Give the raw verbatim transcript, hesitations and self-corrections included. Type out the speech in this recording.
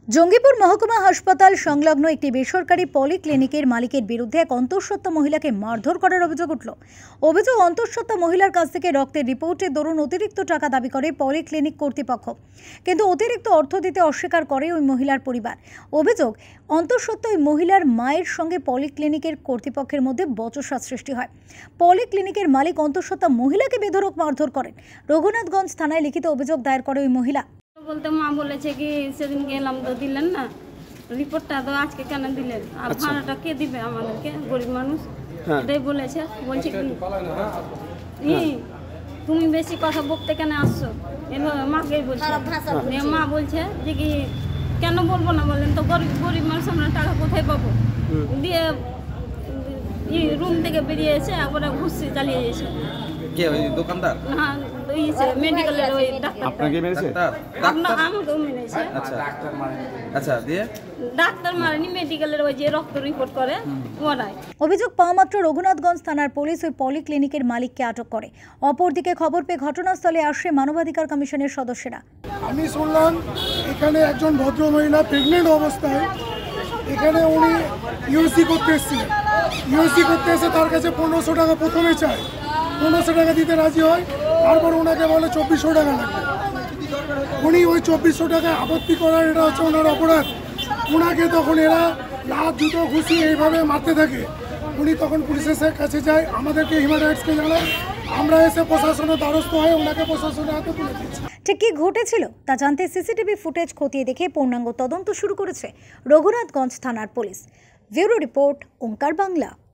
জঙ্গিপুর মহকুমা হাসপাতাল সংলগ্ন একটি বেসরকারি পলিক্লিনিকের মালিকের বিরুদ্ধে এক অন্তঃসত্ত্বা মহিলাকে মারধর করার অভিযোগ উঠল। অভিযোগ, অন্তঃসত্ত্বা মহিলার কাছ থেকে রক্তের রিপোর্টের দরুন অতিরিক্ত টাকা দাবি করে পলিক্লিনিক কর্তৃপক্ষ, কিন্তু অতিরিক্ত অর্থ দিতে অস্বীকার করে ওই মহিলার পরিবার। অভিযোগ, অন্তঃসত্ত্বা ওই মহিলার মায়ের সঙ্গে পলিক্লিনিকের কর্তৃপক্ষের মধ্যে বচসা সৃষ্টি হয়। পলিক্লিনিকের মালিক অন্তঃসত্ত্বা মহিলাকে বেধড়ক মারধর করেন। রঘুনাথগঞ্জ থানায় লিখিত অভিযোগ দায়ের করে ওই মহিলা। বলতে মা বলেছে কি সেদিন গেলাম তো দিলেন না রিপোর্টটা, তো আজকে কেন দিলেন, আর ভাড়াটা কে দিবে আমাদেরকে, গরিব মানুষ। এটাই বলেছে। বলছে কি ই তুমি বেশি কথা বলতে কেন আসছো, এভাবে মাকেই বলছে। মা বলছে যে কি কেন বলবো না বলেন তো, গরিব গরিব মানুষ আমরা টাকা কোথায় পাবো। দিয়ে রুম থেকে বেরিয়ে এসে আবার ঘুষি চালিয়ে এসে কে ওই দোকানদার? হ্যাঁ, মেডিকেলের ওই ডাক্তার। আপনাকে মেরেছে? আপনার আমাকেও মেরেছে। আচ্ছা আচ্ছা, দিয়ে ডাক্তার মারেনি, মেডিকেলের ওই যে রক্ত রিপোর্ট করে ওরাই। অভিযোগ পাওয়া মাত্র রঘুনাথগঞ্জ থানার পুলিশ ওই পলিক্লিনিকের মালিককে আটক করে। অপরদিকে খবর পেয়ে ঘটনাস্থলে আসে মানবাধিকার কমিশনের সদস্যরা। আমি শুনলাম এখানে একজন ভদ্র মহিলা প্রেগনেন্ট অবস্থায় এখানে উনি ইউসি করতে এসেছিলেন। ইউসি করতে এসে তার কাছে পনেরোশো টাকা প্রথমে চায়, পনেরোশো টাকা দিতে রাজি হয়, তারপর ওনাকে বলে চব্বিশশো টাকা লাগবে। উনি ওই চব্বিশশো টাকা আপত্তি করার, এটা হচ্ছে ওনার অপরাধ। ওনাকে তখন এরা লাভ জুতো ঘুষি এইভাবে মারতে থাকে। উনি তখন পুলিশের কাছে যায়, আমাদেরকে হিউম্যান রাইটসকে জানায়, আমরা এসে প্রশাসনের দ্বারস্থ হয়ে ওনাকে প্রশাসনের হাতে তুলে দিচ্ছি। ঠিক কী ঘটেছিল তা জানতে সিসিটিভি ফুটেজ খতিয়ে দেখে পূর্ণাঙ্গ তদন্ত শুরু করেছে রঘুনাথগঞ্জ থানার police. Bureau report, Onkar Bangla.